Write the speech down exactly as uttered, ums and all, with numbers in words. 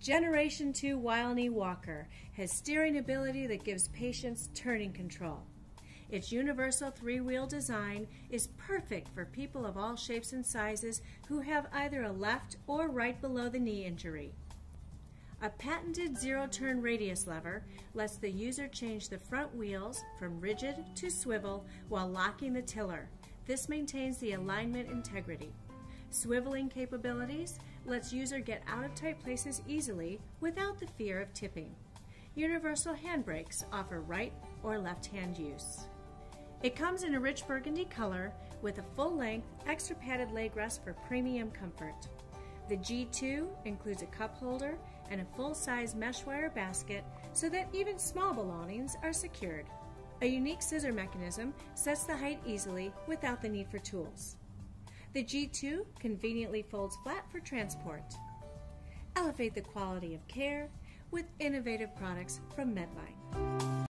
Generation two Wiley Walker has steering ability that gives patients turning control. Its universal three-wheel design is perfect for people of all shapes and sizes who have either a left or right below the knee injury. A patented zero-turn radius lever lets the user change the front wheels from rigid to swivel while locking the tiller. This maintains the alignment integrity. Swiveling capabilities lets user get out of tight places easily without the fear of tipping. Universal handbrakes offer right or left hand use. It comes in a rich burgundy color with a full-length, extra padded leg rest for premium comfort. The G two includes a cup holder and a full-size mesh wire basket so that even small belongings are secured. A unique scissor mechanism sets the height easily without the need for tools. The G two conveniently folds flat for transport. Elevate the quality of care with innovative products from Medline.